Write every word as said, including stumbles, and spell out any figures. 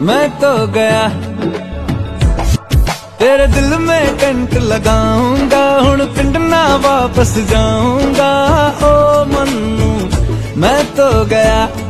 मैं तो गया, तेरे दिल में टेंट लगाऊंगा, हुण पिंड ना वापस जाऊंगा। ओ मन्नू मैं तो गया।